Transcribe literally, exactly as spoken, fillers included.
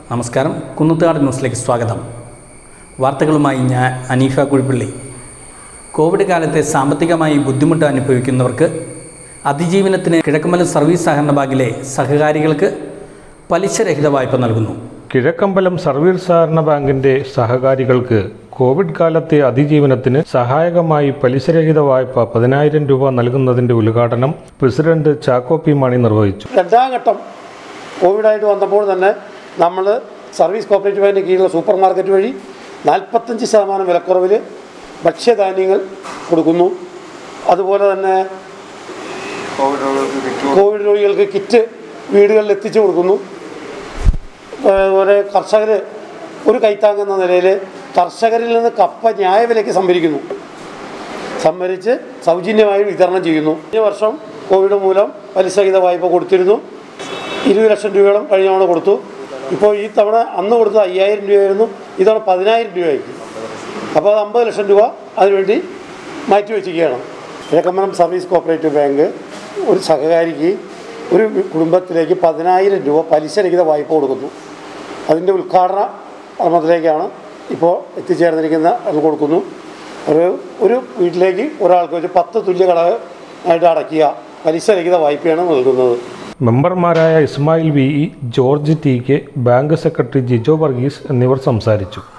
നമസ്കാരം. കുന്നത്തുകാട് ന്യൂസിലേക്ക് സ്വാഗതം. വാർത്തകളുമായി ഞാൻ അനീഫ കുഴിപ്പള്ളി. കോവിഡ് കാലത്തെ സാമ്പത്തികമായി ബുദ്ധിമുട്ട് അനുഭവിക്കുന്നവർക്ക് അതിജീവനത്തിന് കിഴക്കമ്പലം സർവീസ് സഹകരണ ബാങ്കിലെ സഹകാരികൾക്ക് പലിശരഹിത വായ്പ നൽകുന്നു. കിഴക്കമ്പലം സർവീസ് സഹകരണ ബാങ്കിന്റെ സഹകാരികൾക്ക് കോവിഡ് കാലത്തെ അതിജീവനത്തിന് സഹായകമായി പലിശരഹിത വായ്പ പതിനായിരം രൂപ നൽകുന്നതിന്റെ ഉദ്ഘാടനം പ്രസിഡന്റ് ചാക്കോ പി മാണി നിർവഹിച്ചു. രണ്ടാം ഘട്ടം കോവിഡായിട്ട് വന്നപ്പോൾ തന്നെ നമ്മൾ സർവീസ് കോപ്പറേറ്റീവ് ബാങ്കിന് കീഴിലുള്ള സൂപ്പർ മാർക്കറ്റ് വഴി നാൽപ്പത്തഞ്ച് ശതമാനം വിലക്കുറവിൽ ഭക്ഷ്യധാന്യങ്ങൾ കൊടുക്കുന്നു. അതുപോലെ തന്നെ കോവിഡ് രോഗികൾക്ക് കിറ്റ് വീടുകളിൽ എത്തിച്ചു കൊടുക്കുന്നു. അതുപോലെ കർഷകർ ഒരു കൈത്താങ്ങെന്ന നിലയിൽ കർഷകരിൽ നിന്ന് കപ്പ ന്യായവിലയ്ക്ക് സംഭരിക്കുന്നു സംഭരിച്ച് സൗജന്യമായി വിതരണം ചെയ്യുന്നു. ഈ വർഷം കോവിഡ് മൂലം പലിശരഹിത വായ്പ കൊടുത്തിരുന്നു. ഇരുപത് ലക്ഷം രൂപയോളം കഴിഞ്ഞ തവണ കൊടുത്തു. ഇപ്പോൾ ഈ തവണ അന്ന് കൊടുത്തത് അയ്യായിരം രൂപയായിരുന്നു, ഇതവണ പതിനായിരം രൂപയായിരിക്കും. അപ്പോൾ അത് അമ്പത് ലക്ഷം രൂപ അതിനുവേണ്ടി മാറ്റിവെച്ചിരിക്കുകയാണ്. കിഴക്കമ്പലം സർവീസ് കോപ്പറേറ്റീവ് ബാങ്ക് ഒരു സഹകാരിക്ക് ഒരു കുടുംബത്തിലേക്ക് പതിനായിരം രൂപ പലിശരഹിത വായ്പ കൊടുക്കുന്നു. അതിൻ്റെ ഉദ്ഘാടന കർമ്മത്തിലേക്കാണ് ഇപ്പോൾ എത്തിച്ചേർന്നിരിക്കുന്ന അത് കൊടുക്കുന്നു. ഒരു ഒരു വീട്ടിലേക്ക് ഒരാൾക്ക് വെച്ച് പത്ത് തുല്യ ഘടകമായിട്ട് അടയ്ക്കുക പലിശരഹിത വായ്പയാണ് നൽകുന്നത്. മെമ്പർമാരായ Ismail V E, George T K, bank secretary Jijo Varghese എന്നിവർ സംസാരിച്ചു.